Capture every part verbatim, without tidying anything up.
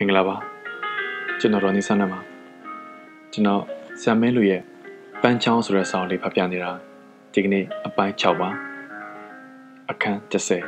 မင်္ဂလာပါကျွန်တော်ရော်နီဆန်နမှာကျွန်တော်ဆမ်မဲလူရဲ့ပန်းချောင်းဆိုတဲ့စာအုပ်လေးဖတ်ပြနေတာဒီကနေ့အပိုင်း၆ပါအခန်း၁၀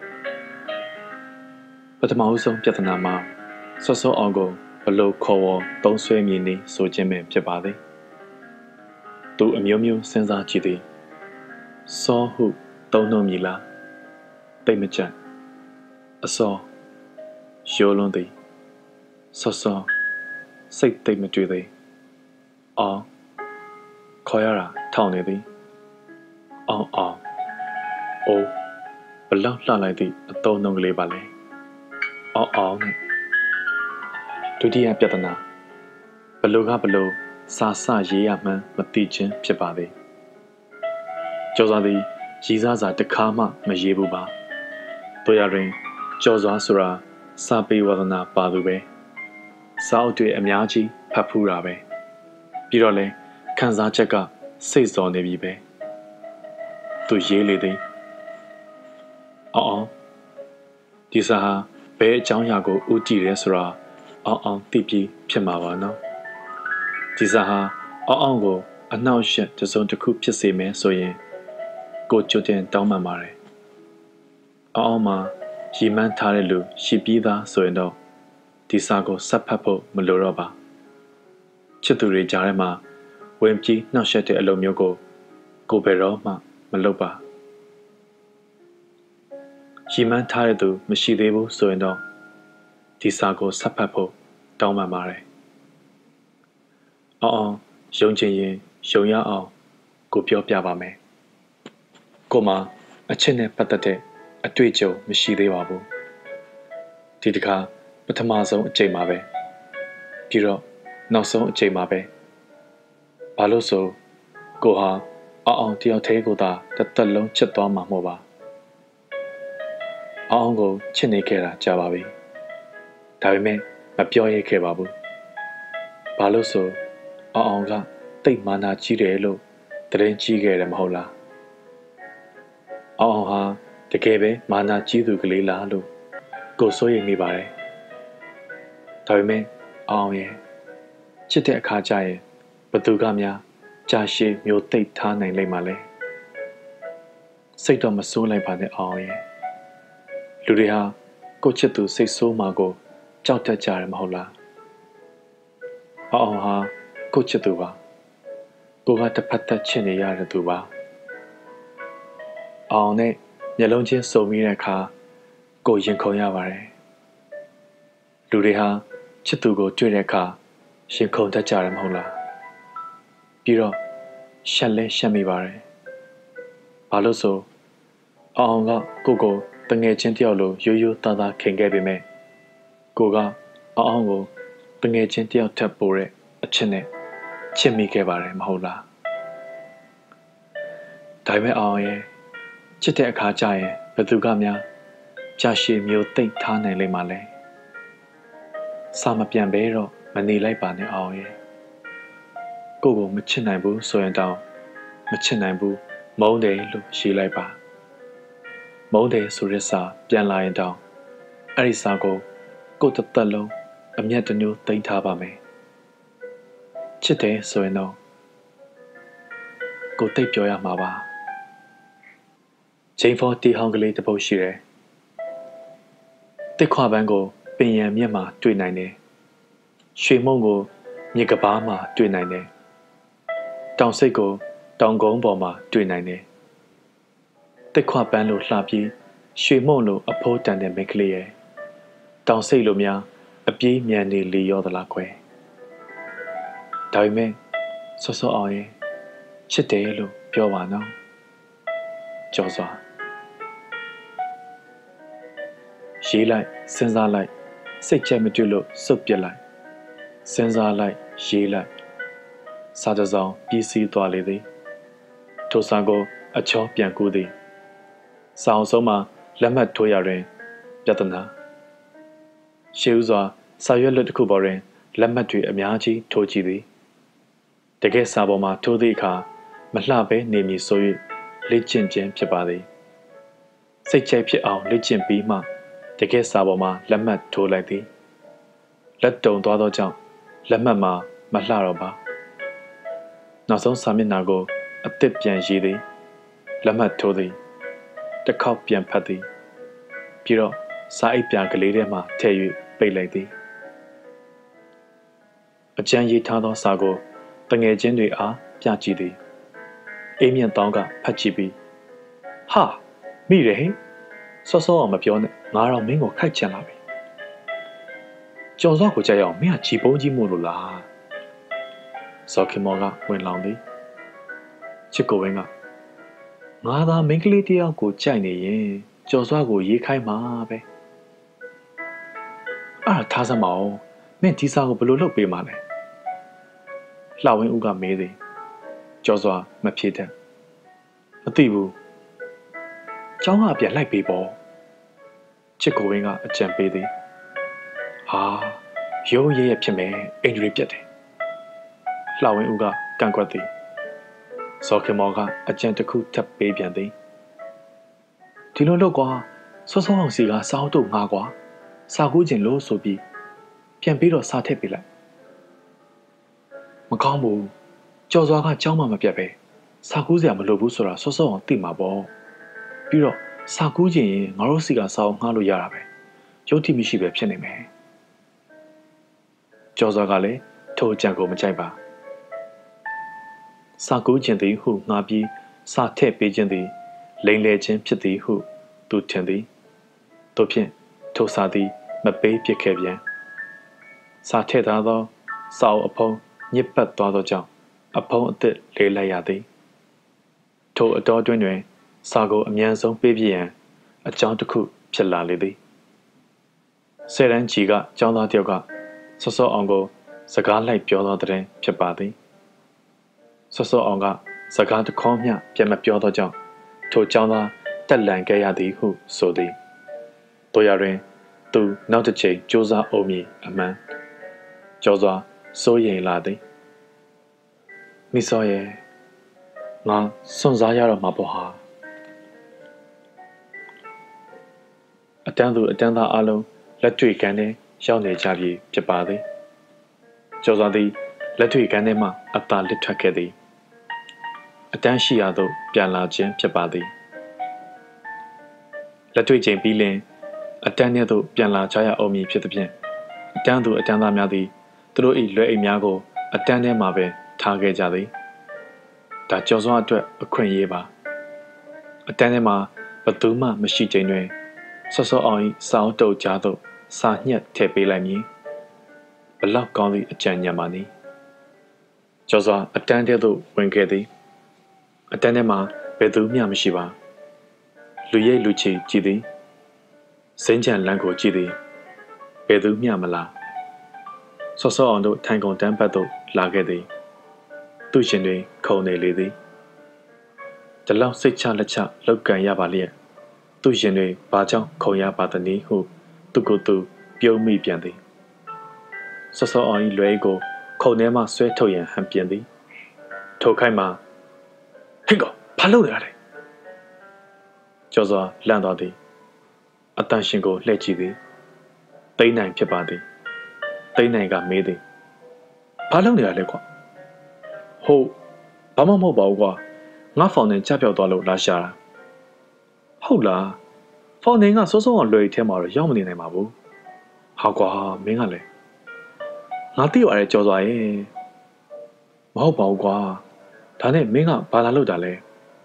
ပထမဦးဆုံးပြဿနာမှာဆော့ဆော့အောင်ကိုဘလို့ခေါ်ဝေါ်သုံးဆွဲမြည်နေဆိုခြင်းပဲဖြစ်ပါသည်သူအမျိုးမျိုးစဉ်းစားကြည့်သည်စောဟုသုံးနှုတ်မြည်လားတိတ်မကြံအစောရိုးလွန်းသည်ဆော့ဆော့စိတ်သိပ်မတွေ့သေးအောင်ခေါ်ရတာထောင်နေသည်အောင်အောင်အိုးဘလောက်လှလိုက်သည့်အသုံးနှုန်းကလေးပါလဲအောင်အောင်နဲ့ဒုတိယပြဿနာဘလို့ကဘလို့စာစရေးရမှန်းမသိခြင်းဖြစ်ပါသည်ကျော်စွာသည်ရည်စားစာတစ်ခါမှမရေးဘူးပါတို့ရတွင်ကျော်စွာဆိုတာစာပေဝါဒနာပါသူပဲစာအုပ်တွေအများကြီးဖတ်ဖူးတာပဲပြီးတော့လဲခန်းစားချက်ကစိတ်စောနေပြီပဲသူရေးလေသည်အောင်အောင်ဒီစာဟာဘယ်အကြောင်းအရာကိုဥတည်ရဲဆိုတာအောင်အောင်သိပြီးဖြစ်မှာပါနော်ဒီစာဟာအောင်အောင်ကိုအနှောက်အယှက်တစ်စုံတစ်ခုဖြစ်စေမယ်ဆိုရင်ကိုကြိုတင်တောင်းပန်ပါတယ်အောင်အောင်မှာရည်မှန်းထားတဲ့လူရှိပြီးသားဆိုရင်တော့ဒီစာကိုဆက်ဖတ်ဖို့မလိုတော့ပါချစ်သူတွေကြားထဲမှာဝင်ပြီးနှောက်ယှက်တဲ့အလုပ်မျိုးကိုကိုဘယ်တော့မှမလုပ်ပါရည်မှန်းထားတဲ့သူမရှိသေးဘူးဆိုရင်တော့ဒီစာကိုဆက်ဖတ်ဖို့တောင်းပန်ပါတယ်အောင်အောင်ယုံချင်ရင်ယုံရအောင်ကိုပြောပြပါမယ်ကိုမှအချစ်နဲ့ပတ်သက်တဲ့အတွေ့အကြုံမရှိသေးပါဘူးဒီတစ်ခါပထမဆုံးအချိန်မှာပဲပြီးတော့နောက်ဆုံးအချိန်မှာပဲဘာလို့ဆိုကိုဟာအောင်အောင်တယောက်တည်းကိုသာတစ်သက်လုံးချစ်သွားမှာမဟုတ်ပါအောင်အောင်ကိုချစ်နေခဲ့တာကြာပါပြီဒါပေမဲ့မပြောရခဲ့ပါဘူးဘာလို့ဆိုအောင်အောင်ကတိတ်မာနာကြီးတယ်လို့တရင်ကြီးခဲ့တယ်မဟုတ်လားအောင်အောင်ဟာတကယ်ပဲမာနာကြီးသူကလေးလားလို့ကိုစိုးရိမ်မိပါတယ်ဒါပေမဲ့အောင်ရဲ့ချစ်တဲ့အခါကျရင်ဘသူကများကြာရှည်မျိုးသိပ်ထားနိုင်လိမ့်မှာလဲစိတ်တော့မဆိုးလိုက်ပါနဲ့အောင်ရဲ့လူတွေဟာကိုချစ်သူစိတ်ဆိုးမှာကိုကြောက်တတ်ကြတယ်မဟုတ်လားအောင်ဟာကိုချစ်သူပါကိုကတစ်ဖက်သက်ချစ်နေရတဲ့သူပါအောင်နဲ့မျက်လုံးချင်းစုံမိတဲ့အခါကိုရင်ခုန်ရပါတယ်လူတွေဟာချစ်သူကိုတွေ့တဲ့အခါရင်ခုန်တတ်ကြတယ်မဟုတ်လားပြီးတော့ရှက်လဲရှက်မိပါတယ်ဘာလို့ဆိုအောင်ကကိုကိုတငယ်ချင်းတယောက်လိုရိုးရိုးသားသားခင်ခဲ့ပေမဲ့ကိုကအောင်ကိုတငယ်ချင်းတယောက်ထပ်ပိုတဲ့အချစ်နဲ့ချစ်မိခဲ့ပါတယ်မဟုတ်လားဒါပေမဲ့အောင်ရဲ့ချစ်တဲ့အခါကျရင်ဘယ်သူကများကြာရှည်မျိုးသိမ့်ထားနိုင်လိမ့်မှာလဲစာမပြန်ပဲတော့မနေလိုက်ပါနဲ့အောင်ရဲ့ကိုကိုမချစ်နိုင်ဘူးဆိုရင်တောင်မချစ်နိုင်ဘူးမုန်းတယ်လို့ရေးလိုက်ပါမုန်းတယ်ဆိုတဲ့စာပြန်လာရင်တောင်အဲ့ဒီစာကိုကိုတစ်သက်လုံးအမျက်တမျိုးသိမ်းထားပါမယ်ချစ်တယ်ဆိုရင်တော့ကိုသိပ်ပြောရမှာပါဂျိမ်းဖော်တီဟောင်းကလေးတစ်ပုဒ်ရှိတယ်တစ်ခွာပန်းကိုပင်ရံမြက်မှာတွေ့နိုင်တယ်ရွှေမုံကိုမြေကဘာမှာတွေ့နိုင်တယ်တောင်စိတ်ကိုတောင်ကုန်းပေါ်မှာတွေ့နိုင်တယ်တစ်ခွာပန်းလိုလှပြီးရွှေမုံလိုအဖိုးတန်တဲ့မိန်းကလေးရဲ့တောင်စိတ်လိုများအပြေးမြန်နေလေရောသလားကွယ်ဒါပေမဲ့ဆော့ဆော့အောင်ရဲ့ချစ်တယ်လို့ပြောပါနော်ကြော်စွာရေးလိုက်စဉ်းစားလိုက်စိတ်ချက်မတွေ့လို့စုပ်ပြစ်လိုက်စဉ်းစားလိုက်ရေးလိုက်စာတစ်စောင်ပြီးစီးသွားလေသည်ထိုစာကိုအချောပြန်ကူးသည်စာအုပ်ဆုံးမှာလက်မှတ်ထိုးရတွင်ပြဿနာရှေးဥစွာစာရွက်လွတ်တစ်ခုပေါ်တွင်လက်မှတ်တွေအများကြီးထိုးကြည့်သည်တကယ်စာပေါ်မှာထိုးသည့်အခါမလှပဲနေမည်ဆို၍လေ့ကျင့်ခြင်းဖြစ်ပါသည်စိတ်ချိတ်ဖြစ်အောင်လေ့ကျင့်ပြီးမှတကယ်စာပေါ်မှာလက်မှတ်ထိုးလိုက်သည်လက်တုံသွားသောကြောင့်လက်မှတ်မှာမလှတော့ပါနောက်ဆုံးစာမျက်နှာကိုအသစ်ပြန်ရေးသည်လက်မှတ်ထိုးသည်တစ်ခေါက်ပြန်ဖတ်သည်ပြီးတော့စာအိပ်ပြာကလေးထဲမှထည့်၍ပိတ်လိုက်သည်အကျဉ်းရေးထားသောစာကိုတငယ်ချင်းတွေအားပြကြည့်သည်အေးမြင့်တောင်းကဖတ်ကြည့်ပြီးဟာမိရဟင်စောစောအောင်မပြောနဲ့ငါတော့မင်းကိုခိုက်ချင်လာပြီကျော်စောကိုကြက်ရအောင်မင်းကချီပုံးကြီးမို့လို့လားဇော်ခင်မော်ကဝင်လောင်သည်ချစ်ကိုဝင်းကငါသာမိန်းကလေးတယောက်ကိုကြိုက်နေရင်ကျော်စောကိုရေးခိုင်းမှာပဲအဲ့ဒါထားစမ်းမအောင်မင်းဒီစာကိုဘယ်လိုလုပ်ပေးမှာလဲလှဝင်းဦးကမေးသည်ကျော်စောမဖြေတတ်မသိဘူးကျောင်းကပြန်လိုက်ပေးပေါ့ချစ်ကိုဝင်းကအကြံပေးသည်ဟာရိုးရဲရဖြစ်မယ်အင်ဂျီပြတ်တယ်လှဝင်းဦးကကန့်ကွက်သည်ဇော်ခင်မော်ကအကြံတစ်ခုထပ်ပေးပြန်သည်ဒီလိုလုပ်ကွာစောစောအောင်စီကစာအုပ်တို့ငါကွာစာကူးခြင်းလို့ဆိုပြီးပြန်ပြီးတော့စာထည့်ပေးလိုက်မကောင်းဘူးကျော်စွာကကြောင်းမှမပြတ်ပဲစာကူးစရာမလိုဘူးဆိုတာစောစောအောင်သိမှာပေါ့ပြီးတော့စာကူးခြင်းရင်ငါတို့စီကစာအုပ်ငှားလို့ရတာပဲရုပ်တိမရှိပဲဖြစ်နေမယ်ကျော်စွာကလည်းထိုအကြံကိုမကြိုက်ပါစာကူးခြင်းသည်ဟုငှားပြီးစာထည့်ပေးခြင်းသည်လိမ်လည်ခြင်းဖြစ်သည်ဟုသူထင်သည်တို့ဖြင့်ထိုစာသည်မပေးပြစ်ခဲ့ပြန်စာထည့်ထားသောစာအုပ်အဖုံးညစ်ပတ်သွားသောကြောင့်အဖုံးအသစ်လေးလိုက်ရသည်ထိုအတော်တွင်တွင်စာကိုအမြန်ဆုံးပေးပြရန်အကြောင်းတစ်ခုဖြစ်လာလေသည်ဆယ်တန်းကြီးကကျောင်းသားတယောက်ကစောစောအောင်ကိုစကားလိုက်ပြောသောတဲ့ဖြစ်ပါသည်စောစောအောင်ကစကားတစ်ခေါက်မျှပြန်မပြောသောကြောင့်ထိုကျောင်းသားတက်လန်ခဲ့ရသည်ဟုဆိုသည်တို့ရတွင်သူနောက်တစ်ချိန်စူးစမ်းအောင်မည်အမှန်ကျော်စွာစိုးရိမ်လာသည်မိစောရဲ့ငါစွန့်စားရတော့မှာပေါ့ဟာအတန်းသူအတန်းသားအလုံးလက်တွေ့ကန်းထဲရောက်နေကြပြီဖြစ်ပါသည်ကျော်စွာသည်လက်တွေ့ကန်းထဲမှအသာလစ်ထွက်ခဲ့သည်အတန်းရှိရာသို့ပြန်လာခြင်းဖြစ်ပါသည်လက်တွေ့ချိန်ပြီးလင်အတန်းထဲသို့ပြန်လာကြရအောင်မည်ဖြစ်သည်ဖြင့်အတန်းသူအတန်းသားများသည်သူတို့၏လွယ်အိမ်များကိုအတန်းထဲမှာပဲထားခဲ့ကြသည်ဒါကျော်စွာအတွက်အခွင့်အရေးပါအတန်းထဲမှာဘသူမှမရှိချိန်တွင်စောစောအောင်၏စာအုပ်တုပ်ကြားသို့စာညှက်ထည့်ပေးလိုက်မည်ဘလောက်ကောင်းသည့်အကြံဉာဏ်ပါနည်းကျော်စွာအတန်းထဲသို့ဝင်ခဲ့သည်အတန်းထဲမှာဘယ်သူမျှမရှိပါလူရိပ်လူချီကြည့်သည်စိမ့်ချံလမ်းကိုကြည့်သည်ဘယ်သူမျှမလားစောစောအောင်တို့ထိုင်ကုန်တန်းပတ်သို့လာခဲ့သည်သူ့ရှင်တွေခုန်နေလေသည်ဒီလောက်စိတ်ချလက်ချလောက်ကန်ရပါလျက်သူ့ရှင်တွေဘာကြောင့်ခုန်ရပါသနည်းဟုသူကိုယ်သူပြုံးမိပြန်သည်စောစောအောင်၏လွယ်ကိုခုန်ထဲမှဆွဲထုတ်ရန်ဟန်ပြန်သည်ထိုခိုက်မှာဟင်ကောဘာလုပ်နေရလဲကျော်စွာလန့်သွားသည်အတန်ရှင်ကိုလှည့်ကြည့်သည်သိန်းနိုင်ဖြစ်ပါသည်သိန်းနိုင်ကမေးသည်ဘာလုပ်နေရလဲကွာဟုတ်ဘာမှမဟုတ်ပါဘူးကွာငါဖောင်နင်ချပြောက်သွားလို့လာရှာတာဟုတ်လားဖောင်နင်ကစိုးစိုးအောင်လွယ်ထဲမှာတော့ရောက်မနေနိုင်ပါဘူးဟာကွာမင်းကလည်းငါသိရတယ်ကြော်စွာရဲ့မဟုတ်ပါဘူးကွာဒါနဲ့မင်းကဘာလာလို့တာလဲ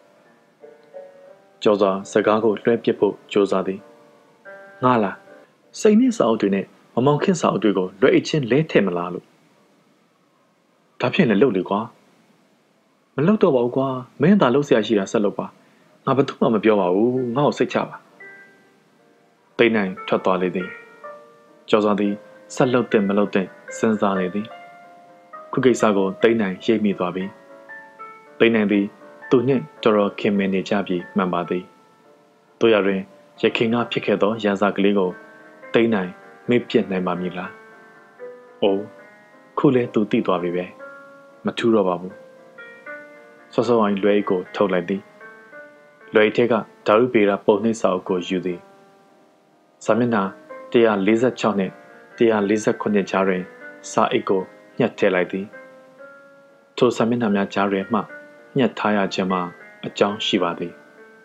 ကြော်စွာစကားကိုလွှဲပစ်ဖို့ကြိုးစားသည်ငါလားစိတ်နဲ့စာအုပ်တွေနဲ့မမောင်ခင်းစာအုပ်တွေကိုလွှဲအချင်းလဲထည့်မလားလို့ဒါဖြင့်လည်းလုပ်လေကွာမလုပ်တော့ပါဘူးကွာမင်းသာလုပ်เสียရှိတာဆက်လုပ်ပါငါဘာမှမပြောပါဘူးငါ့ကိုစိတ်ချပါတိတ်နိုင်ထွက်သွားလေသည်ကျော်စွာသည်ဆက်လုပ်တဲ့မလုပ်တဲ့စဉ်းစားနေသည်ခုကိစ္စကိုတိတ်နိုင်ရိပ်မိသွားပြီတိတ်နိုင်သည်သူနှင့်တော်တော်ခင်မင်နေကြပြီမှန်ပါသည်တို့ရတွင်ရခင်ကဖြစ်ခဲ့သောရန်စာကလေးကိုတိတ်နိုင်မေ့ပြစ်နိုင်ပါမည်လားအိုးခုလဲသူသိသွားပြီပဲမထူးတော့ပါဘူးစောစောအိုင်းလွယ်ကိုထုတ်လိုက်သည်လွယ်ထက်ကဓာရုပေရာပုံနှိပ်စာအုပ်ကိုယူသည်စာမျက်နှာone forty-sixနဲ့တရား၄၀ခုနှစ်ကြားတွင်စာအိတ်ကိုညှက်ထည့်လိုက်သည်ထိုစာမျက်နှာများကြားတွင်မှညှက်ထားရခြင်းမှာအကြောင်းရှိပါသည်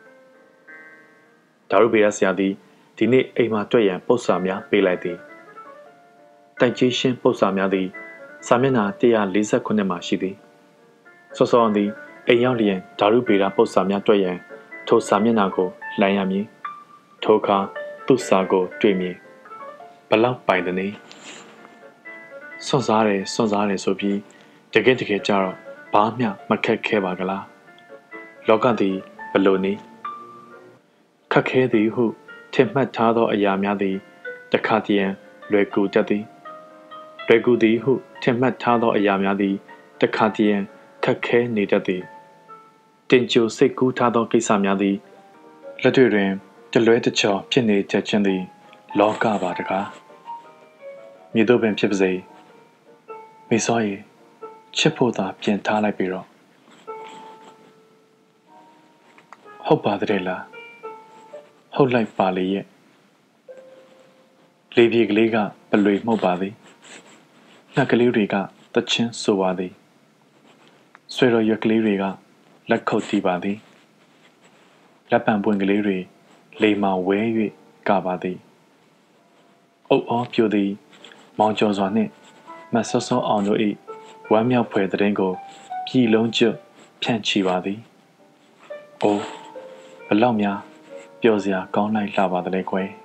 ဓာရုဗေဒဆရာသည်ဒီနေ့အိမ်မှာတွေ့ရန်ပု္ပ္ပစာများပေးလိုက်သည်တိုက်ကြီးရှင်းပု္ပ္ပစာများသည်စာမျက်နှာတရား၄၀ခုနှစ်မှာရှိသည်စောစောအောင်သည်အိမ်ရောက်လျင်ဓာရုဗေဒပု္ပ္ပစာများတွေ့ရန်ထိုစာမျက်နှာကိုလှန်ရမည်ထိုအခါသူ့စာကိုတွေ့မည်ဘလောက်ပိုင်သနည်းစွန့်စားတယ်စွန့်စားတယ်ဆိုပြီးတကယ်တကယ်ကြတော့ဘာမှမခက်ခဲပါကလားလောကသည်ဘလို့နည်းခက်ခဲသည်ဟုထင်မှတ်ထားသောအရာများသည်တခါတည်းလွယ်ကူတတ်သည်လွယ်ကူသည်ဟုထင်မှတ်ထားသောအရာများသည်တခါတည်းခက်ခဲနေတတ်သည်တင်ကြိုစိတ်ကူးထားသောကိစ္စများသည်လက်တွေ့တွင်တလွဲတချော်ဖြစ်နေတတ်ခြင်းသည်လောကပါတကားမြေတို့ပင်ဖြစ်ပါစေမိစောရေချစ်ဖို့သာပြင်ထားလိုက်ပြီးတော့ဟုတ်ပါတဲ့လားဟုတ်လိုက်ပါလေရဲ့လေပြေကလေးကပလွေမှုတ်ပါသည်နှက်ကလေးတွေကတချင်းဆိုပါသည်ဆွေတော်ရွက်ကလေးတွေကလက်ခုပ်တီးပါသည်လက်ပံပွင့်ကလေးတွေလေမာဝဲ၍ကပါသည်အုပ်အောပြိုသည်မောင်ကျော်စွာနှင့်မဆော့ဆော့အောင်တို့၏ဝမ်းမြောက်ဖွယ်တဲ့ကိုပြည်လုံးကျွတ်ဖြန့်ချီပါသည်။အိုးဘလောက်များပျော်စရာကောင်းလိုက်လှပါသလဲကွယ်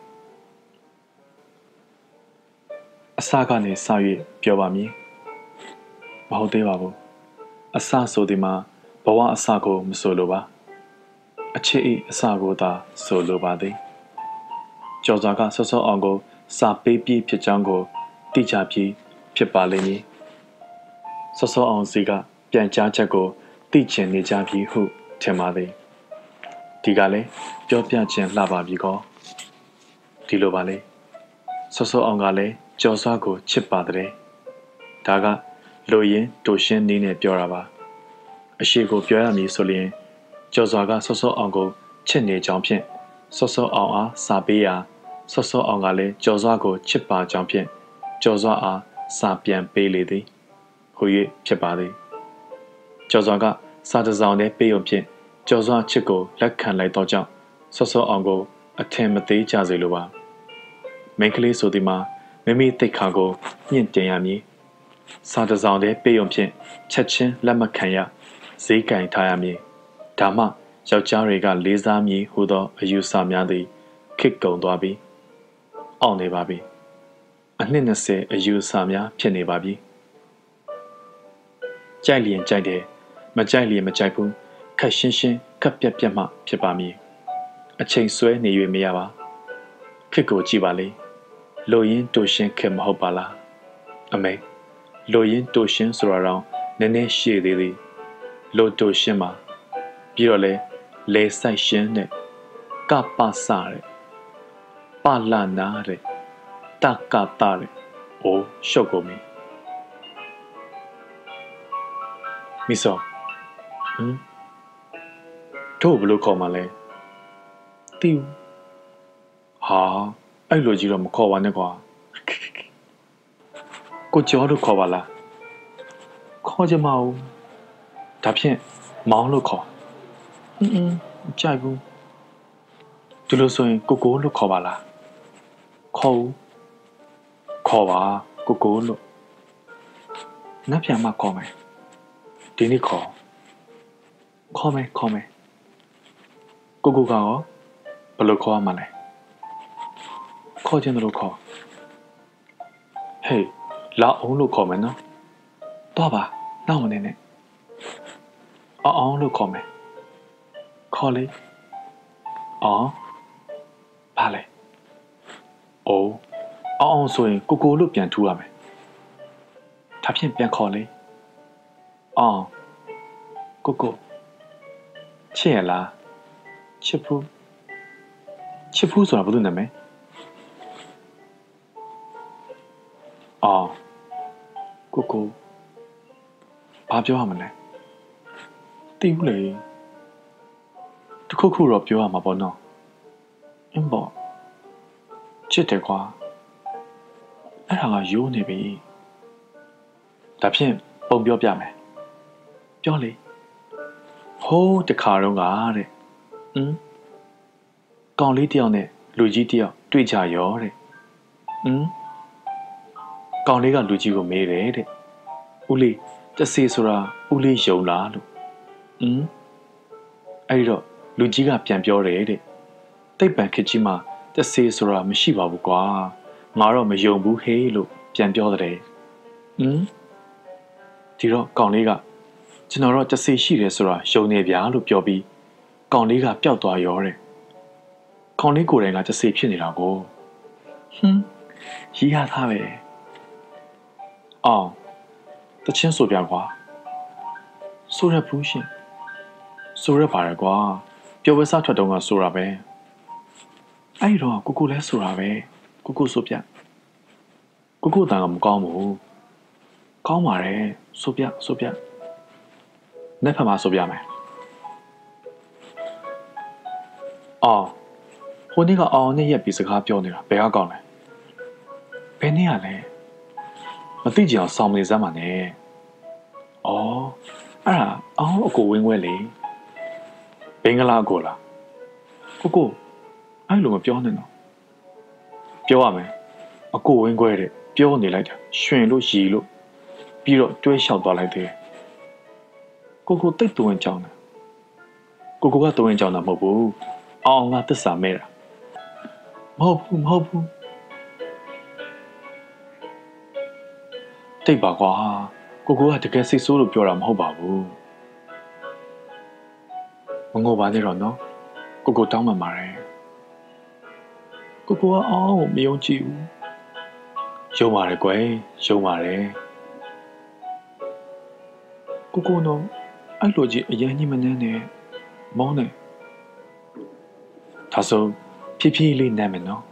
။အစကနေစ၍ပြောပါမည်။မဟုတ်သေးပါဘူး။အစဆိုဒီမှာဘဝအစကိုမဆိုလိုပါ။အချစ်၏အစကိုသာဆိုလိုပါသည်။ကျော်စွာကဆော့ဆော့အောင်ကိုစာပေးပြီးဖြစ်ကြောင်းကိုတိကျပြီးဖြစ်ပါလိမ့်မည်စောစောအောင်စီကပြန်ကြားချက်ကိုသိချင်နေကြပြီဟုထင်ပါသည်ဒီကလည်းပြောပြခြင်းလှပါပြီကောဒီလိုပါလေစောစောအောင်ကလည်းကြော်စွာကိုချစ်ပါတဲ့ဒါကလိုရင်းတူရှင်းနည်းနဲ့ပြောတာပါအရှိကိုပြောရမည်ဆိုရင်ကြော်စွာကစောစောအောင်ကိုချစ်နေကြောင်းဖြင့်စောစောအောင်အားစာပေးရာစောစောအောင်ကလည်းကြော်စွာကိုချစ်ပါကြောင်းဖြင့်ကျော်စွာအားစာပြန်ပေးလေသည်ဟူ၍ဖြစ်ပါသည်ကျော်စွာကစာတစ်စောင်နဲ့ပေးုံဖြင့်ကျော်စွာချစ်ကိုလက်ခံလိုက်သောကြောင့်စောစောအောင်ကိုအထင်မသေးကြစေလိုပါမိန်းကလေးဆိုသည်မှာမိမိတိတ်ခါကိုညှင့်တင်ရမည်စာတစ်စောင်နဲ့ပေးုံဖြင့်ချက်ချင်းလက်မခံရဈေးကင်ထားရမည်ဒါမှယောက်ျားတွေကလေးစားမည်ဟူသောအယူဆများသည်ခစ်ကုံသွားပြီအောင်နေပါပြီအနှစ်၂၀အယူအဆများဖြစ်နေပါပြီကြိုက်လျင်ကြိုက်တယ်မကြိုက်လျင်မကြိုက်ဘူးခက်ရှင်းရှင်းခက်ပြက်ပြက်မှဖြစ်ပါမည်အချိန်ဆွဲနေ၍မရပါခစ်ကိုကြည့်ပါလေလိုရင်းတူရှင်းခက်မဟုတ်ပါလားအမေလိုရင်းတူရှင်းဆိုတာတော့နည်းနည်းရှည်သေးသည်လိုတူရှင်းမှာပြီးတော့လဲလေဆိုင်ရှင်းနဲ့ကပစတဲ့ပလနာတဲ့တကတာတဲ့အိုးရှုပ်ကုန်ပြီမိစောဟမ်တို့ဘလို့ခေါ်မှလဲတီးဟာအဲ့လိုကြီးတော့မခေါ်ပါနဲ့ကွာကိုကျော်တို့ခေါ်ပါလားခေါ်ကြမအောင်ဒါဖြင့်မောင်လို့ခေါ်အင်းအင်းကြိုက်ဘူးဒီလိုဆိုရင်ကိုကိုလို့ခေါ်ပါလားခေါ်ဦးခေါ်ပါကိုကိုလို့နတ်ပြန်မှခေါ်မယ်ဒီနေ့ခေါ်ခေါ်မယ်ခေါ်မယ်ကိုကိုကရောဘယ်လိုခေါ်ရမှာလဲခေါ်ခြင်းလို့ခေါ်ဟေးလာအောင်လို့ခေါ်မယ်နော်တော့ပါနောက်မနေနဲ့အောင်အောင်လို့ခေါ်မယ်ခေါ်လေအောင်ပါလေအိုးအောင်အောင်ဆိုရင်ကိုကိုလို့ပြန်ထူရမယ်ဒါဖြင့်ပြန်ခေါ်လေအောင်ကိုကိုချစ်ရလားချစ်ဖူးချစ်ဖူးဆိုတာဘာလို့နာမည်အောင်ကိုကိုဘာပြောရမလဲသိဘူးလေတခုခုတော့ပြောရမှာပေါ့နော်အင်းပေါ့ချစ်တယ်ကွာအဲ့ဒါကရိုးနေပြီဒါဖြင့်ပုံပြောပြမယ်ပြောလေဟိုးတခါတော့ကတဲ့ဟမ်ကောင်လေးတယောက်နဲ့လူကြီးတယောက်တွေ့ကြရောတဲ့ဟမ်ကောင်လေးကလူကြီးကိုမေးတယ်တဲ့ဦးလေးတဆေဆိုတာဦးလေးယုံလားလို့ဟမ်အဲ့ဒီတော့လူကြီးကပြန်ပြောတယ်တဲ့တိတ်ပံခစ်ကြီးမှာတဆေဆိုတာမရှိပါဘူးကွာငါတော့မယုံဘူးဟေးလို့ပြန်ပြောတယ်ဟမ်ဒီတော့ကောင်လေးကကျွန်တော်တော့တဆေရှိတယ်ဆိုတာယုံနေဗျာလို့ပြောပြီးကောင်လေးကပျောက်သွားရောတဲ့ကောင်လေးကိုယ်တိုင်ကတဆေဖြစ်နေတာကိုဟမ်ရီးရသားပဲအောင်တချင်းဆိုပြကွာဆိုရဘူးရှင်ဆိုရပါရကွာပြောဝဲစားထွက်တော့ကဆိုတာပဲအဲ့တော့ကိုကိုလဲဆိုတာပဲကိုကိုဆိုပြကိုကိုတန်ကမကောင်းဘူးကောင်းပါတယ်ဆိုပြဆိုပြနဲ့ဖတ်မှာဆိုပြမယ်အော်ဟိုနေ့ကအောင်နဲ့ရက်ပြီးစကားပြောနေတာဘယ်ကကောင်းလဲဘယ်နေ့ကလဲမသိကြအောင်စောင့်နေစမ်းပါနဲ့အော်အဲ့ဒါအောင်အကိုဝင်းခွဲလေဘင်္ဂလားကိုလားကိုကိုအဲ့လိုမပြောနဲ့တော့ပြောရမယ်အကိုဝင်းခွဲတဲ့ပြောနေလိုက်တာရွှင်လို့ရီလို့ပြီးတော့တွဲလျှောက်သွားလိုက်တယ်ကိုကိုတိတ်သွင်းကြောင်းတယ်ကိုကိုကသွင်းကြောင်းတာမဟုတ်ဘူးအောင်ငါသစ္စာမဲ့တာမဟုတ်ဘူးမဟုတ်ဘူးတိတ်ပါကွာကိုကိုကတကယ်စိတ်ဆိုးလို့ပြောတာမဟုတ်ပါဘူးမငိုပါနဲ့တော့နော်ကိုကိုတောင်းပန်ပါတယ်ကိုကိုကအောင်းကိုမယုံကြည်ဘူးယုံပါတယ်ကွယ်ယုံပါတယ်ကိုကိုတော့အဲ့လိုကြီးအရင်ကြီးမနှမ်းနဲ့မောင်းနေဒါဆိုဖြည်းဖြည်းလေးနမ်းမယ်နော်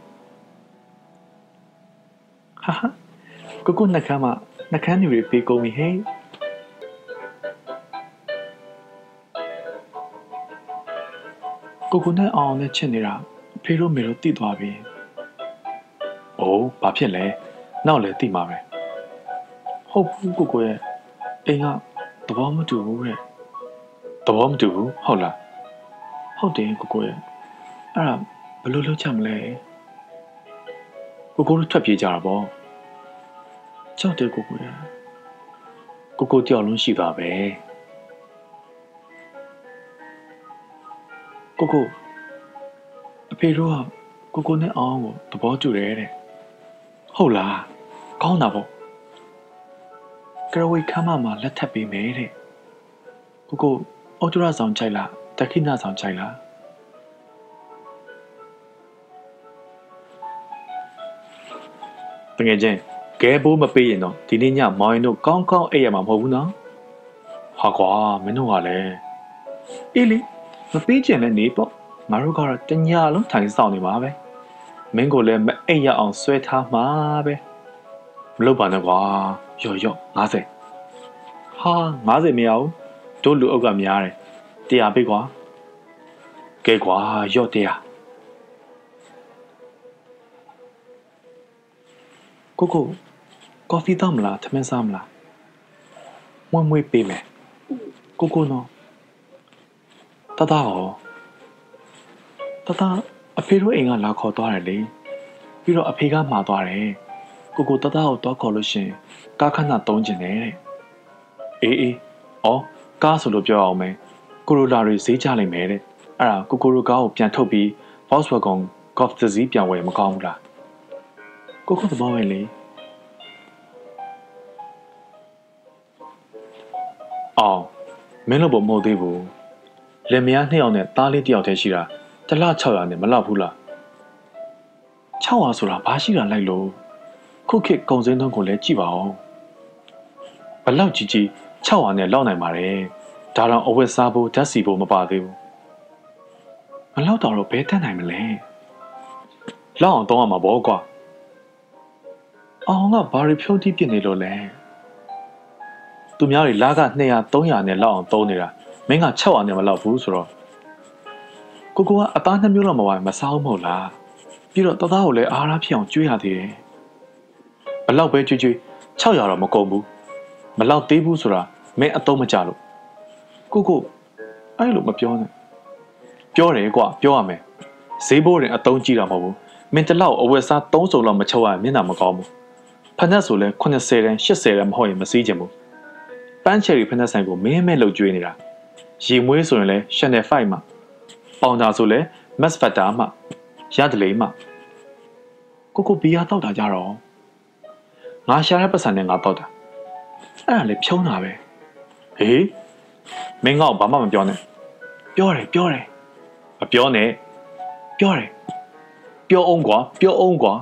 ဟာဟာကိုကိုနှက်ခမ်းမှာနှက်ခမ်းတွေပေးကုန်ပြီဟဲ့ကိုကိုနဲ့အောင်နဲ့ချစ်နေတာဖေတို့မေတို့တိသွားပြီ။အိုးဘာဖြစ်လဲ။နောက်လည်းတိမှာပဲ။ဟုတ်ဘူးကိုကိုရဲ့အိမ်ကသဘောမတူဘူးတဲ့။သဘောမတူဘူးဟုတ်လား။ဟုတ်တယ်ကိုကိုရဲ့အဲ့ဒါဘယ်လိုလုပ်ချင်မလဲ။ကိုကိုတို့ထွက်ပြေးကြတာပေါ့။ကြောက်တယ်ကိုကိုရဲ့ကိုကိုကြောက်လုံးရှိတာပဲ။ကိုကိုအဖေတို့ကကိုကိုနဲ့အောင်ကိုသဘောတူတယ်တဲ့ဟုတ်လားကောင်းတာပေါ့ကရဝေခမ်းမမှာလက်ထပ်ပေးမယ်တဲ့ကိုကိုအော်တိုရာဆောင်ချိုက်လားတခိနာဆောင်ချိုက်လားတကယ်ချင်းကဲဘိုးမပေးရင်တော့ဒီနေ့ညမောင်ရင်တို့ကောင်းကောင်းအိပ်ရမှာမဟုတ်ဘူးနော်ဟာကွာမင်းတို့ကလည်းအေးလေမပေးချင်လည်းနေပေါ့ငါတို့ကတော့တညလုံးထိုင်ဆောင်နေမှာပဲမင်းကိုလည်းမအိပ်ရအောင်ဆွဲထားမှာပဲမလုပ်ပါနဲ့ကွာရော့ရော့ငါးဆယ်ဟာငါးဆယ်မရဘူးတို့လူအုပ်ကများတယ်တရားပေးကွာကဲကွာရော့တရားကိုကိုကော်ဖီတောက်မလားထမင်းစားမလားမွေးမွေးပေးမယ်ကိုကိုနော်တတရောတတအဖေတို့အိမ်ကလာခေါ်သွားတယ်လေပြီးတော့အဖေကမှာသွားတယ်ကိုကိုတတကိုတော့ခေါ်လို့ရှင်ကားခဏတုံးကျင်တယ်တဲ့အေးအေးဩကားဆိုလို့ပြောအောင်မယ်ကိုရိုလာတွေဈေးချလိုက်မယ်တဲ့အဲ့ဒါကိုကိုရိုကားကိုပြန်ထုတ်ပြီး Volkswagen Golf တစ်စီးပြန်ဝယ်မကောင်းဘူးလားကိုကိုသဘောပဲလေအော်မင်းတို့ဘမဟုတ်သေးဘူးလင်မယားနှစ်ယောက်နဲ့သားလေးတစ်ယောက်တည်းရှိတာတစ်လ၆ရာနဲ့မလောက်ဘူးလား၆ရာဆိုတာဘာရှိတာလိုက်လို့ခုခေတ်ကုံစင်းသွန်းကိုလည်းကြည့်ပါဦးဘလောက်ကြီးကြီး၆ရာနဲ့လောက်နိုင်ပါတယ်ဒါတော့အဝတ်စားဖို့ဓာတ်စီဖို့မပါသေးဘူးမလောက်တော့ဘယ်တတ်နိုင်မလဲလောက်အောင်တောင်းရမှာပေါ့ကွာအောင်ကဘာရီဖြုတ်တိပြစ်နေလို့လဲသူများတွေလာကနှစ်ရာသုံးရာနဲ့လောက်အောင်သုံးနေတာမင်းက၆ရာနဲ့မလောက်ဘူးဆိုတော့ကိုကိုကအသားနှစ်မျိုးလောက်မပါမစားဘူးမဟုတ်လားပြီးတော့တသားကိုလည်းအားရဖြစ်အောင်ကျွေးရသေးတယ်ဘလောက်ပဲကြွကြွ၆ရာတော့မကုန်ဘူးမလောက်သေးဘူးဆိုတာမင်းအတော့မကြလို့ကိုကိုအဲ့လိုမပြောနဲ့ပြောတယ်ကွာပြောရမယ်ဈေးဘိုးရင်အတုံးကြည့်တာမဟုတ်ဘူးမင်းတလောက်အဝက်စားသုံးစုံလောက်မချုပ်ရမျက်နှာမကောင်းဘူးဖက်နှက်ဆိုလဲ80တန်း80တန်းမဟုတ်ရင်မစည်းချင်ဘူးပန်းချယ်ရီဖက်နှက်ဆိုင်ကိုမင်းမဲလှုပ်ကြွေးနေတာရေမွေးဆိုရင်လဲ Channel 5မှာပေါင်တာဆိုလဲ Mass Factor မှာရတယ်လေမှာကိုကိုဘီယာတောက်တာကြတော့ငါရှာတဲ့ပတ်စံနဲ့ငါတောက်တာအဲ့ဒါလေဖြုံးတာပဲဟေးမင်းငါ့ကိုဘာမှမပြောနဲ့ပြောတယ်ပြောတယ်မပြောနဲ့ပြောတယ်ပြောအောင်ကွာပြောအောင်ကွာ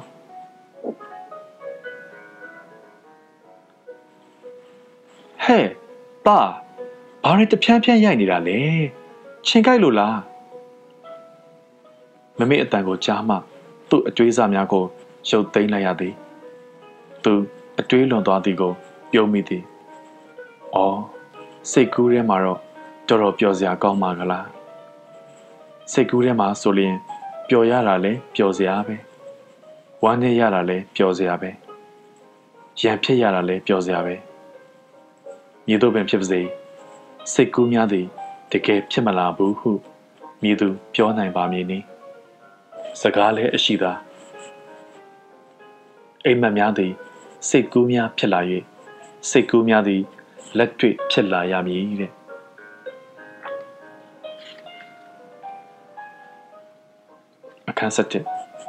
ဟဲ့ပါဘာနဲ့တဖြန်းဖြန်းရိုက်နေတာလဲချင်းကြိုက်လို့လားမမေ့အတန်ကိုကြားမှသူ့အတွေးစားများကိုရုပ်သိမ်းလိုက်ရသည်သူအတွေးလွန်သွားသည်ကိုပြုံးမိသည်အော်စိတ်ကူးထဲမှာတော့တော်တော်ပျော်စရာကောင်းပါကလားစိတ်ကူးထဲမှာဆိုရင်ပျော်ရတာလဲပျော်စရာပဲဝမ်းနဲ့ရတာလဲပျော်စရာပဲရံဖြစ်ရတာလဲပျော်စရာပဲမြေတို့ပင်ဖြစ်ပါစေစိတ်ကူးများသည်တကယ်ဖြစ်မလာဘူးဟုမြေသူပြောနိုင်ပါမည်နီစကားလဲအရှိသာအိမ်မက်များသည်စိတ်ကူးများဖြစ်လာ၍စိတ်ကူးများသည်လက်တွေ့ဖြစ်လာရမည်တဲ့အခန်းဆက်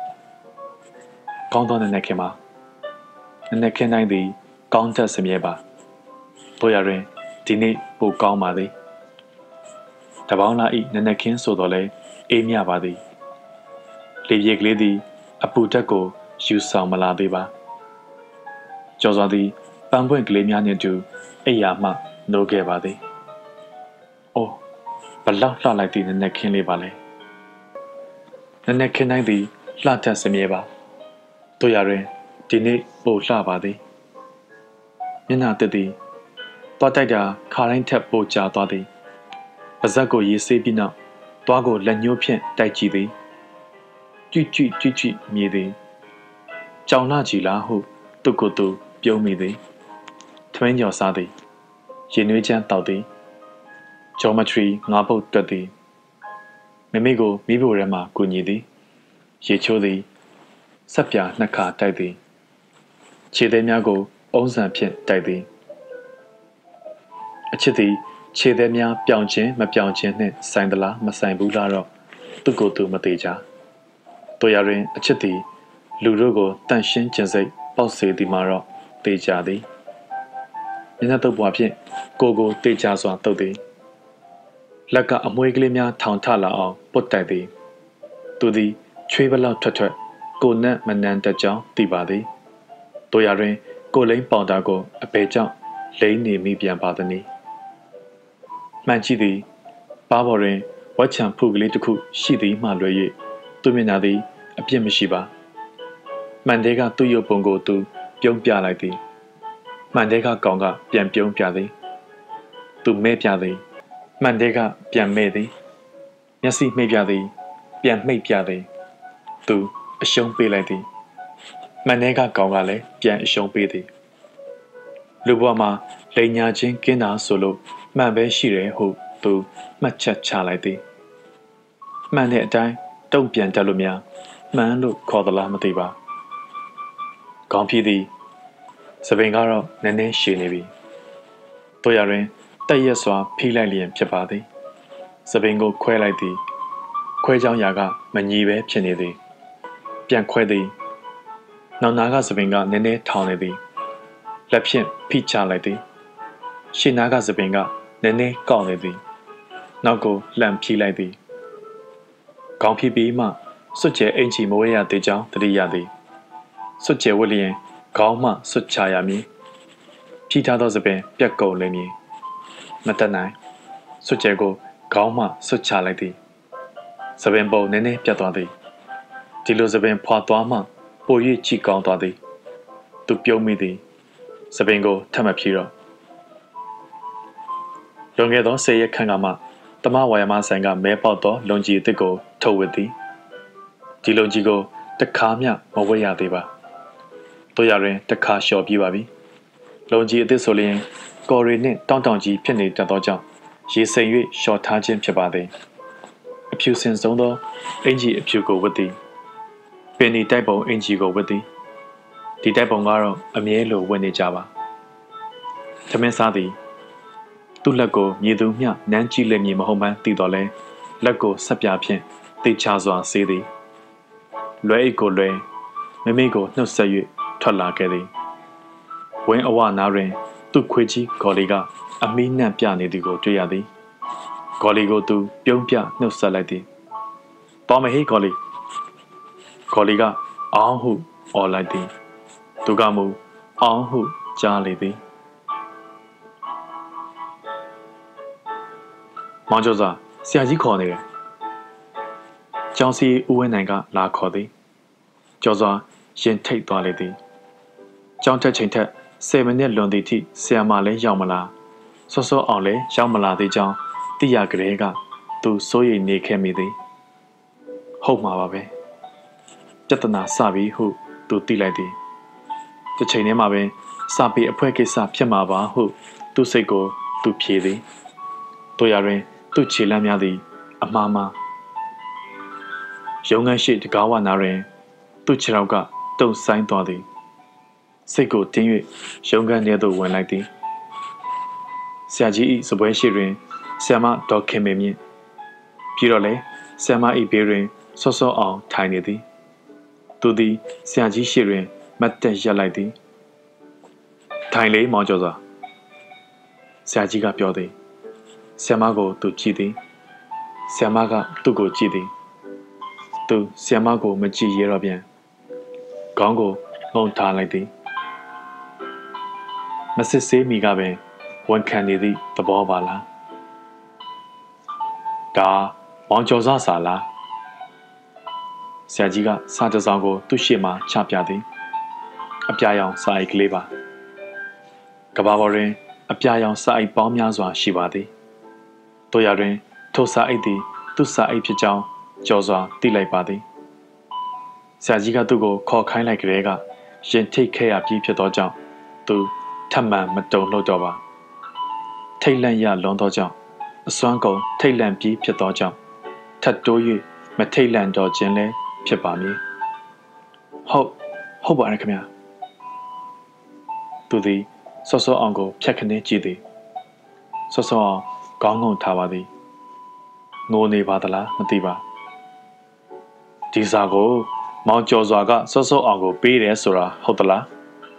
ကောင်းသောနည်းနည်းခင်မှာနည်းနည်းခင်တိုင်းသည်ကောင်းသက်စမြဲပါတို့ရရင်ဒီနေ့ပိုကောင်းပါသည်တပေါင်းလာဤနည်းနည်းခင်ဆိုတော့လဲအေးမြပါသည်လေပြေကလေးသည်အပူတက်ကိုယူဆောင်မလာသေးပါကျော်စွာသည်ပန်းပွင့်ကလေးများနှင့်တူအိယာမှနိုးခဲ့ပါသည်အိုးဘလောက်လှလိုက်သည့်နည်းနည်းခင်လေးပါလဲနည်းနည်းခင်တိုင်းသည်လှတတ်စမြဲပါတို့ရရင်ဒီနေ့ပိုလှပါသည်မျက်နှာတက်သည်တွားတိုက်တာခါတိုင်းထက်ပိုကျသွားသည်ပါဇက်ကိုရေးဆေးပြီးနောက်တွားကိုလက်ညှိုးဖြင့်တိုက်ကြည့်သည်ကြွကြွကြွကြွမြေသည်ကြောင်လာကြည်လားဟုသူ့ကိုယ်သူပြုံးမိသည်ထွင်းကျော်စားသည်ရေနွေးချမ်းတောက်သည် geometry ငါးပုတ်တွက်သည်မိမိကိုမိဖို့ထဲမှကူညီသည်ရေချိုးသည်ဆက်ပြနှစ်ခါတိုက်သည်ခြေသေးများကိုအုံးစံဖြင့်တိုက်သည်အချစ်သည်ခြေသေးများပြောင်ခြင်းမပြောင်ခြင်းနှင့်ဆိုင်သလားမဆိုင်ဘူးလားတော့သူ့ကိုယ်သူမသေးကြတို့ရရင်အချစ်သည်လူတို့ကိုတန့်ရှင်းကျင်စိတ်ပေါက်စေသည်မှာတော့သေချာသည်မျက်နှာတုပ်ပွားဖြင့်ကိုကိုသေချာစွာတုပ်သည်လက်ကအမွှေးကလေးများထောင်ထလာအောင်ပုတ်တိုက်သည်သူသည်ချွေးဘလောက်ထွက်ထွက်ကိုနက်မနန်းတကြောင်သိပါသည်တို့ရရင်ကိုလိန်ပေါင်တာကိုအပေကြောင့်လိန်နေမိပြန်ပါသည်မှန်ကြည့်သည်ပါးပေါ်တွင်ဝက်ချံဖုကလေးတစ်ခုရှိသည်မှလွယ်၍သူမျက်နှာသည်အပြစ်မရှိပါမှန်တဲ့ကသူ့ရုပ်ပုံကိုသူပြုံးပြလိုက်သည်မှန်တဲ့ကကောင်ကပြန်ပြုံးပြသည်သူမဲပြသည်မှန်တဲ့ကပြန်မဲသည်မျက်စိမှိတ်ပြသည်ပြန်မှိတ်ပြသည်သူအရှုံးပေးလိုက်သည်မှန်တဲ့ကကောင်ကလည်းပြန်အရှုံးပေးသည်လူဘဝမှာလိန်ညာချင်းကင်းတာဆိုလို့မှန်ပဲရှိတယ်ဟုသူမှတ်ချက်ချလိုက်သည်မှန်တဲ့အတိုင်းတုံ့ပြန်တတ်လို့များမှန်လို့ခေါ်သလားမသိပါကောင်းပြီသည်စပင်ကတော့နည်းနည်းရှည်နေပြီတို့ရရင်တက်ရက်စွာဖိလိုက်လျင်ဖြစ်ပါသည်စပင်ကိုခွဲလိုက်သည်ခွဲချောင်းရာကမညီပဲဖြစ်နေသည်ပြန်ခွဲသည်နောက်နာကစပင်ကနည်းနည်းထောင်နေသည်လက်ဖြင့်ဖိချလိုက်သည်ရှေ့နာကစပင်ကနည်းနည်းကောက်နေသည်နောက်ကိုလှန်ဖြီးလိုက်သည်ကောင်းဖြီးပြီးမှစွတ်ကျဲအင်ချီမဝဲရသေးကြောင်းတတိယသည်စွတ်ကျဲဝတ်လျင်ခေါင်းမှစွတ်ချရမည်ဖြီးထားသောစပင်ပြက်ကုန်လိမ့်မည်မတတ်နိုင်စွတ်ကျဲကိုခေါင်းမှစွတ်ချလိုက်သည်စပင်ပုံနည်းနည်းပြတ်သွားသည်ဒီလိုစပင်ဖွာသွားမှပို၍ကြည်ကောင်းသွားသည်သူပြုံးမိသည်စပင်ကိုထပ်မဖြီးတော့လွန်ခဲ့သောဆယ်ရက်ခန့်ကမှတမဝါယမဆိုင်ကမဲပေါက်သောလုံကြီးအစ်စ်ကိုထုတ်ဝစ်သည်ဒီလုံကြီးကိုတခါမျှမဝတ်ရသေးပါတို့ရရင်တခါလျှော်ပြပါပြီလုံကြီးအသစ်ဆိုရင်ကော်ရီနှင့်တောင်းတောင်ကြီးဖြစ်နေတတ်သောကြောင့်ရေစိမ်၍လျှော်ထားခြင်းဖြစ်ပါသည်အဖြူစင်ဆုံးသောအင်ကြီးအဖြူကိုဝတ်သည်ပင်ဒီတိုက်ပုံအင်ကြီးကိုဝတ်သည်ဒီတိုက်ပုံကတော့အမြဲလိုဝတ်နေကြပါသမင်းစားသည်သူ့လက်ကိုမြေသူမျှနမ်းကြည့်လက်မည်မဟုတ်မှန်းသိတော်လဲလက်ကိုဆက်ပြဖြင့်တိတ်ချစွာဆေးသည်လွဲအိတ်ကိုလွဲမိမိကိုနှုတ်ဆက်၍ထွက်လာခဲ့သည်ဝင်းအဝနာတွင်သူ့ခွေးကြီးဂေါ်လီကအမီးနှံ့ပြနေသည်ကိုတွေ့ရသည်ဂေါ်လီကိုသူပြုံးပြနှုတ်ဆက်လိုက်သည်တော်မဟေးဂေါ်လီဂေါ်လီကအောင်းဟုအော်လိုက်သည်သူကမူအောင်းဟုကြားလေသည်မောင်ကျော်စွာဆရာကြီးခေါ်နေတယ်ကျောင်းစီဦးဝင်းနိုင်ကလာခေါ်သည်ကျော်စွာရင်ထိတ်သွားလေသည်ကျောင်းတက်ချိန်ထက်ဆယ်မိနစ်လွန်သည့်ထိဆရာမလည်းရောက်မလာစောစောအောင်လည်းရောက်မလာသေးကြောင်းသိရကြတဲ့ကသူစိုးရိမ်နေခဲ့မိသည်ဟုတ်မှာပါပဲပြဿနာစပြီဟုသူသိလိုက်သည်တစ်ချိန်တည်းမှာပင်စာပေအဖွဲကိစ္စဖြစ်မှာပါဟုသူစိတ်ကိုသူဖြေသည်တို့ရတွင်သူ့ခြေလမ်းများသည်အမှားမှားရုံငန်းရှိတကားဝနာတွင်သူ့ခြေထောက်ကတုံဆိုင်သွားသည်စိတ်ကိုတင်း၍ရုံငန်းထဲသို့ဝင်လိုက်သည်ဆရာကြီး၏စပွဲရှိတွင်ဆရာမဒေါ်ခင်မေမြင့်ပြီးတော့လေဆရာမ၏ဘေးတွင်စောစောအောင်ထိုင်နေသည်သူသည်ဆရာကြီးရှိတွင်မတ်တက်ရက်လိုက်သည်ထိုင်လေမောင်ကျော်စွာဆရာကြီးကပြောသည်ဆရာမကိုသူကြည့်သည်ဆရာမကသူ့ကိုကြည့်သည်သူဆရာမကိုမကြည့်ရတော့ပြန်ခေါင်းကိုငုံထားလိုက်သည်မစစ်ဆေးမိကပင်ဝန်ခံနေသည့်သဘောပါလားဒါမောင်ကျော်စွာစာလားဆရာကြီးကစာတစ်စောင်ကိုသူ့ရှေ့မှာချပြသည်အပြာရောင်စာအိတ်ကလေးပါကဘာပေါ်တွင်အပြာရောင်စာအိတ်ပေါင်းများစွာရှိပါသည်တို့ရတွင်ထိုစာအိတ်သည်သူ့စာအိတ်ဖြစ်ကြောင်းကျော်စွာသိလိုက်ပါသည်ဆရာကြီးကသူ့ကိုခေါ်ခိုင်းလိုက်ကြတဲ့ကရင်ထိတ်ခဲ့ရပြီးဖြစ်သောကြောင့်သူထပ်မံမတုံ့လှုပ်တော့ပါထိတ်လန့်ရလွန်သောကြောင့်အစွမ်းကုန်ထိတ်လန့်ပြီးဖြစ်သောကြောင့်ထပ်တိုး၍မထိတ်လန့်တော့ခြင်းလည်းဖြစ်ပါမည်ဟုတ်ဟုတ်ပါရဲ့ခင်ဗျာသူသည်စောစောအောင်ကိုဖြတ်ခနဲကြည့်သည်စောစောအောင်ခေါင်းငုံထားပါသည်ငိုနေပါသလားမသိပါဒီစာကိုမောင်ကျော်စွာကစောစောအောင်ကိုပေးတယ်ဆိုတာဟုတ်သလား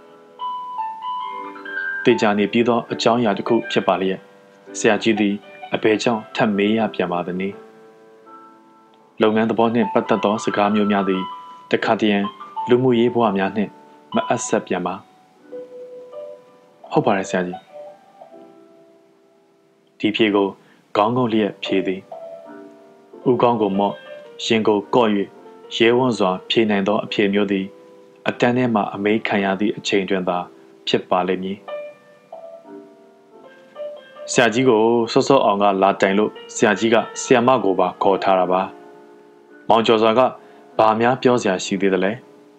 တေချာနေပြီးသောအကြောင်းအရာတစ်ခုဖြစ်ပါလျက်ဆရာကြီးသည်အဘယ်ကြောင့်ထပ်မေးရပြန်ပါသနည်းလုပ်ငန်းသဘောနှင့်ပတ်သက်သောစကားမျိုးများသည်တခါတရံလူမှုရေးဘဝများနှင့်မအပ်ဆက်ပြန်ပါဟုတ်ပါတယ်ဆရာကြီးဒီဖြေကိုခေါင်းငုံလျက်ဖြေသည်ဦးခေါင်းကိုမော့ရင်ကိုကော့၍ရဲဝံ့စွာဖြေနိုင်သောအဖြေမျိုးသည်အတန်းထဲမှအမေးခံရသည့်အချိန်တွင်သာဖြစ်ပါလိမ့်မည်ဆရာကြီးကိုစောစောအောင်ကလာတိုင်လို့ဆရာကြီးကဆရာမကိုပါခေါ်ထားတာပါမောင်ကျော်စွာကဘာများပြောစရာရှိသေးသလဲ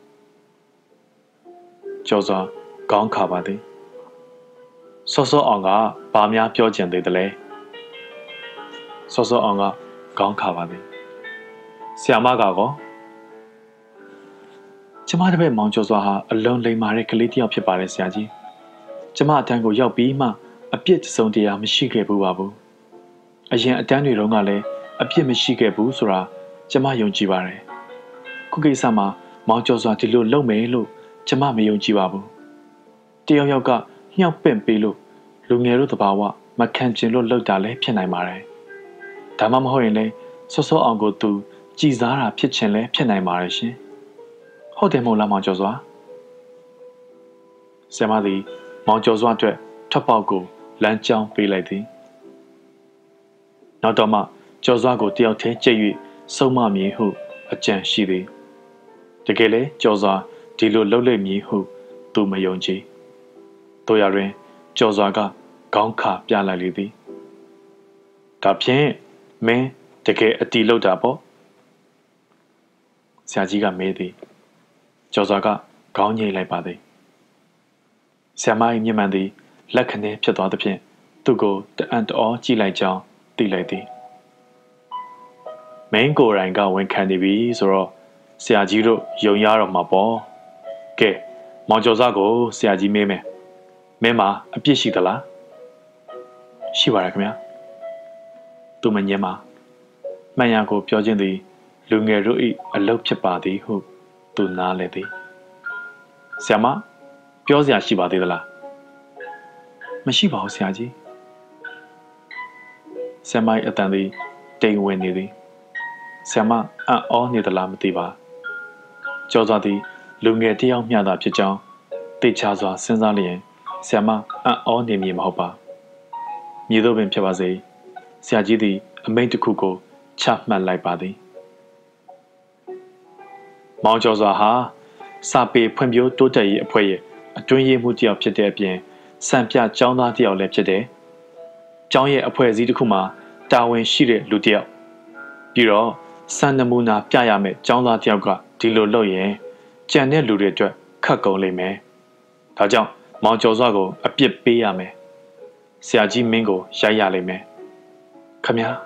ကျော်စွာခေါင်းခါပါသည်စောစောအောင်ကဘာများပြောကျင်သေးသလဲစောစောအောင်ကခေါင်းခါပါသည်ဆရာမကကောကျမတပည့်မောင်ကျော်စွာဟာအလုံးလိမ္မာတဲ့ကလေးတစ်ယောက်ဖြစ်ပါတယ်ဆရာကြီးကျမအတန်းကိုရောက်ပြီးမှအပြစ်စုံတရားမရှိခဲ့ဘူးပါဘူးအရင်အတန်းတွေတုန်းကလည်းအပြစ်မရှိခဲ့ဘူးဆိုတာကျမယုံကြည်ပါတယ်ခုကိစ္စမှာမောင်ကျော်စွာဒီလိုလုပ်မယ်လို့ကျမမယုံကြည်ပါဘူးတယောက်ယောက်ကညှောက်ပင့်ပေးလို့လူငယ်တို့တဘာဝမခံကျင်လို့လှုပ်တာလည်းဖြစ်နိုင်ပါတယ်ဒါမှမဟုတ်ရင်လည်းစောစောအောင်ကိုသူကြည်စားတာဖြစ်ချင်လည်းဖြစ်နိုင်ပါတယ်ရှင်ဟုတ်တယ်မို့လားမောင်ကျော်စွာဆရာမသည်မောင်ကျော်စွာအတွက်ထွက်ပေါက်ကိုလမ်းကြောင်းပေးလိုက်သည်နောက်တော့မှကျော်စွာကိုတယောက်တည်းကြိတ်၍ဆုံးမမည်ဟုအကြံရှိသည်တကယ်လည်းကျော်စွာဒီလိုလှုပ်လိမ့်မည်ဟုသူမယုံကြည်တို့ရတွင်ကျော်စွာကခေါင်းခါပြလိုက်လေသည်ဒါဖြင့်မင်းတကယ်အတီလှုပ်တာပေါ့ဆရာကြီးကမေးသည်ကျော်စွာကခေါင်းညှိလိုက်ပါသည်ဆရာမ၏မျက်မှန်သည်လက်ခနဲဖြစ်သွားသဖြင့်သူ့ကိုတအံ့တအောကြည့်လိုက်ကြောင်းသိလိုက်သည်မင်းကိုယ်တိုင်ကဝန်ခံနေပြီဆိုတော့ဆရာကြီးတို့ယုံရတော့မှာပေါ့ကဲမောင်ကျော်စောကိုဆရာကြီးမေးမယ်မင်းမှာအပြစ်ရှိသလားရှိပါရဲ့ခင်ဗျာသူမငြင်းပါမှန်ရကိုပြောခြင်းသည်လူငယ်တို့၏အလုပ်ဖြစ်ပါသည်ဟုသူနားလည်သည်ဆရာမပြောစရာရှိပါသေးသလားမရှိပါဘူးဆရာကြီးဆရာမ၏အတန်သည်တိမ်ဝင်နေသည်ဆရာမအံ့ဩနေသလားမသိပါကြောစွာသည်လူငယ်တယောက်မျှသာဖြစ်ကြောင်းသိချစွာစဉ်းစားလျင်ဆရာမအံ့ဩနေမည်မဟုတ်ပါမည်သို့ပင်ဖြစ်ပါစေဆရာကြီးသည်အမိန့်တစ်ခုကိုချမှတ်လိုက်ပါသည်မောင်ကျော်စွာဟာစာပေဖွံ့ဖြိုးတိုးတက်ရေးအဖွဲ့ရဲ့အတွင်းရေးမှူးတစ်ယောက်ဖြစ်တဲ့အပြင်စံပြကျောင်းသားတစ်ယောက်လည်းဖြစ်တယ်။ကျောင်းရဲ့အဖွဲ့အစည်းတစ်ခုမှာတာဝန်ရှိတဲ့လူတစ်ယောက်ပြီးတော့စံနမူနာပြရမယ့်ကျောင်းသားတစ်ယောက်ကဒီလိုလုပ်ရင်ကြံတဲ့လူတွေအတွက်ခက်ကုန်လိမ့်မယ်။ဒါကြောင့်မောင်ကျော်စွာကိုအပြစ်ပေးရမယ်။ဆရာကြီးမင်းကိုရိုက်ရလိမ့်မယ်။ခမညာ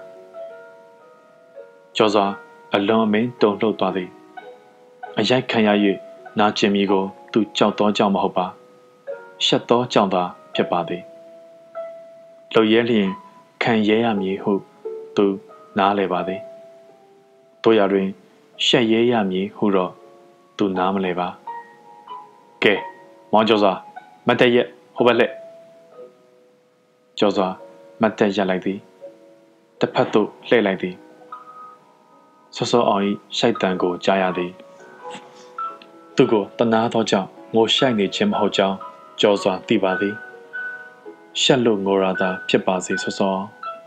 ကျော်စွာအလွန်အမင်းတုန်လှုပ်သွားသည်။အရိုက်ခံရ၍နာကျင်မီကိုသူကြောက်သောကြောင့်မဟုတ်ပါရှက်သောကြောင့်သာဖြစ်ပါသည်လှုပ်ရဲလျင်ခံရဲရမည်ဟုသူနားလည်ပါသည်တို့ရတွင်ရှက်ရဲရမည်ဟုတော့သူနားမလည်ပါကဲမောင်ကျော်စွာမတ်တက်ရက်ဟိုဘက်လက်ကျော်စွာမတ်တက်ရက်လိုက်သည်တစ်ဖက်သို့လှည့်လိုက်သည်စောစောအောင်၏ရှိုက်တံကိုကြားရသည်သူကိုတနာသောကြောင့်ငိုရှိုက်နေခြင်းမဟုတ်ကြောင်းကြော်စွာသိပါသည်ရှက်လို့ငိုရတာဖြစ်ပါစေဆောဆော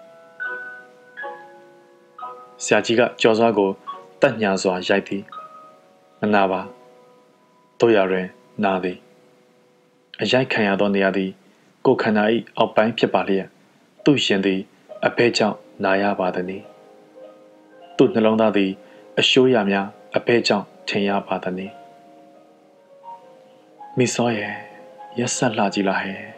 ဆရာကြီးကကြော်စွာကိုတတ်ညာစွာရိုက်သည်မနာပါတို့ရတွင်နာသည်အရိုက်ခံရသောနေရာသည်ကိုယ်ခန္ဓာ၏အောက်ပိုင်းဖြစ်ပါလျက်သူ့ရှင်သည်အဘဲကြောင့်နာရပါသည်။သူ့နှလုံးသားသည်အရှိုးရများအဘဲကြောင့်ထင်ရပါသည်။မိစောရဲ့ရက်ဆက်လှကြည့်လားဟဲ့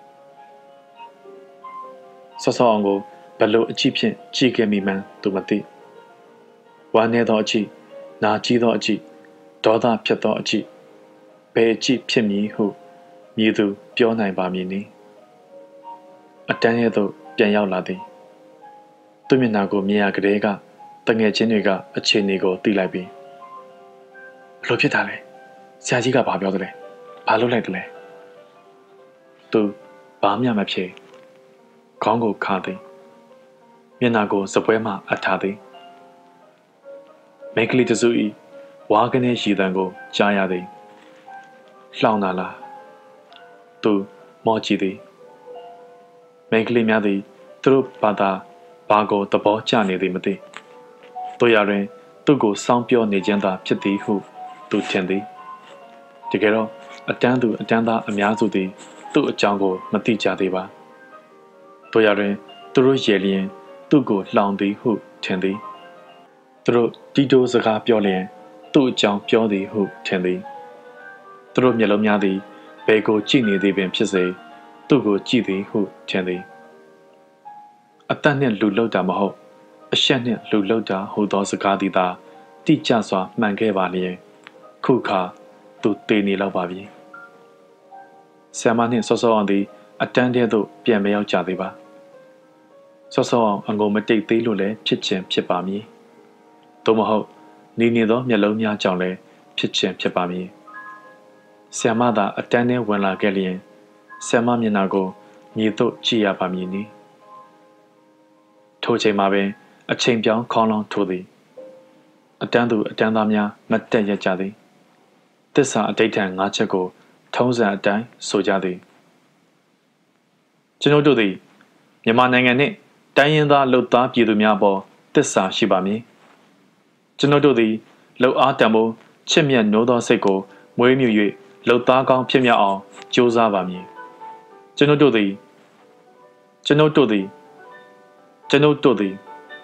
ဆော့ဆော့အောင်ကိုဘလို့အကြည့်ဖြင့်ကြည့်ခဲ့မိမှန်းသူမသိဝမ်းနေသောအကြည့်နာကြည့်သောအကြည့်ဒေါသဖြစ်သောအကြည့်ဘယ်အကြည့်ဖြစ်မည်ဟုမည်သူပြောနိုင်ပါမည်နည်းအတန်းရဲ့သို့ပြန်ရောက်လာသည်သူ့မျက်နှာကိုမြင်ရကလေးကတငယ်ချင်းတွေကအခြေအနေကိုသိလိုက်ပြီးဘလို့ဖြစ်တာလဲဆရာကြီးကဘာပြောသလဲဘာလုပ်လိုက်သလဲသူဘာမှမဖြစ်ခေါင်းကိုခါသည်မျက်နှာကိုစပွဲမှအပ်ထားသည်မိန်းကလေးတစု၏ဝါကနေရည်တံကိုကြားရသည်လှောင်လာလားသူမော့ကြည့်သည်မိန်းကလေးများသည်သူတို့ဘာသာဘာကိုသဘောကျနေသည်မသိတို့ရတွင်သူ့ကိုစောင်းပြောနေခြင်းသာဖြစ်သည်ဟုသူထင်သည်တကယ်တော့အတန်းသူအတန်းသားအများစုသည်သူ့အကြောင်းကိုမသိကြသေးပါတို့ရတွင်သူတို့ရေလျင်သူ့ကိုလှောင်သည်ဟုထင်သည်သူတို့တီတိုစကားပြောလျင်သူ့အကြောင်းပြောသည်ဟုထင်သည်သူတို့မျက်လုံးများသည်ဘယ်ကိုကြည့်နေသည်ပင်ဖြစ်စေသူ့ကိုကြည့်သည်ဟုထင်သည်အသက်နှင့်လူလောက်တာမဟုတ်အရှက်နှင့်လူလောက်တာဟူသောစကားသည်သာတိကျစွာမှန်ခဲ့ပါလျင်ခုခါသူတည်နေလောက်ပါပြီဆရာမနှင့်စောစောအောင်သည်အတန်းထဲသို့ပြန်မရောက်ကြသေးပါစောစောအောင်အငုံမတိတ်သေးလို့လည်းဖြစ်ခြင်းဖြစ်ပါမည်သို့မဟုတ်နေနေသောမျက်လုံးများကြောင့်လည်းဖြစ်ခြင်းဖြစ်ပါမည်ဆရာမသာအတန်းထဲဝင်လာခဲ့လျင်ဆရာမမျက်နှာကိုမြေသို့ကြည့်ရပါမည်နီထိုချိန်မှာပင်အချိန်ပြောင်းခေါင်းလောင်းထိုးသည်အတန်းသူအတန်းသားများမတ်တက်ရကြသည်သစ္စာအတိတ်ထံငါးချက်ကိုထုံးစံအတိုင်းဆိုကြသည်ကျွန်ုပ်တို့သည်မြန်မာနိုင်ငံနှင့်တိုင်းရင်းသားလူသားပြည်သူများပေါ်သစ္စာရှိပါမည်ကျွန်ုပ်တို့သည်လှုပ်အားတံမိုးချစ်မြတ်နိုးသောစိတ်ကိုမွေးမြူ၍လှုပ်သားကောင်းဖြစ်မြောက်အောင်ကြိုးစားပါမည်ကျွန်ုပ်တို့သည်ကျွန်ုပ်တို့သည်ကျွန်ုပ်တို့သည်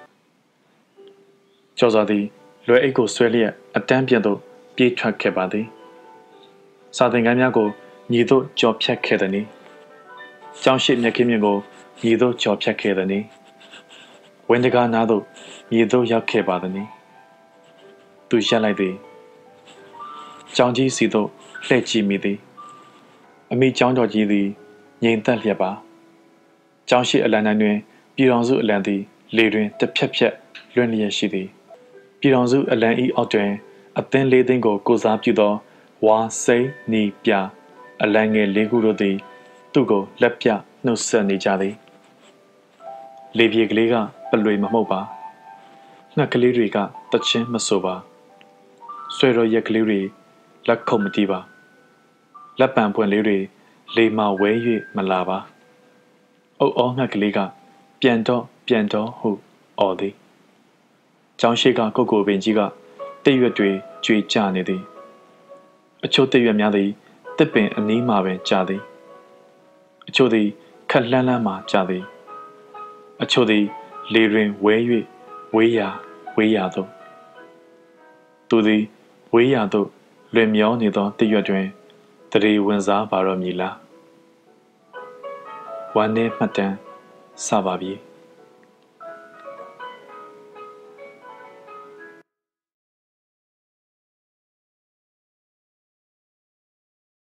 ကျော်စွာသည်လွယ်အိတ်ကိုဆွဲလျက်အတန်းပြန်သို့ပြေးထွက်ခဲ့ပါသည်စာသင်ခန်းများကိုညီတို့ကြော်ဖြတ်ခဲ့သည်။ကျောင်းရှိမြက်ခင်းမြင့်ကိုညီတို့ကြော်ဖြတ်ခဲ့သည်။ဝင်းတကားနားသို့ညီတို့ရောက်ခဲ့ပါသည်။သူရက်လိုက်သည်။ကျောင်းကြီးစီသို့လှည့်ကြည့်မိသည်။အမိကျောင်းတော်ကြီးသည်ငြိမ်သက်လျက်ပါ။ကျောင်းရှိအလံတိုင်းတွင်ပြည်တော်စုအလံသည်လေတွင်တစ်ဖြက်ဖြက်လွင့်လျက်ရှိသည်။ပြည်တော်စုအလံဤအောက်တွင်အသင်းလေးသိန်းကိုကိုစားပြုသောဝါစိန်နီပြအလံငယ်လေးခုတို့သည်သူ့ကိုလက်ပြနှုတ်ဆက်နေကြသည်လေပြေကလေးကပလွေမမှုတ်ပါငှက်ကလေးတွေကတချင်းမဆိုပါဆွဲတော်ရက်ကလေးတွေလက်ခုပ်မတီးပါလက်ပံပွင့်လေးတွေလေမဝဲ၍မလာပါအုပ်အောငှက်ကလေးကပြန်တော့ပြန်တော့ဟုအော်သည်ကျောင်းရှိကကုတ်ကိုပင်ကြီးကတိတ်ရွက်တွေကြွေကြနေသည်အချို့တိတ်ရွက်များသည်တစ်ပင်အနီးမှပင်ကြာသည်အချို့သည်ခက်လှမ်းလှမ်းမှကြာသည်အချို့သည်လေတွင်ဝဲ၍ဝေးရာဝေးရာသို့သူသည်ဝေးရာသို့လွင်မျောနေသောတိတ်ရွက်တွင်တရေဝင်စားပါတော့မည်လားဝမ်းနည်းမှတ်တမ်းစပါပြီ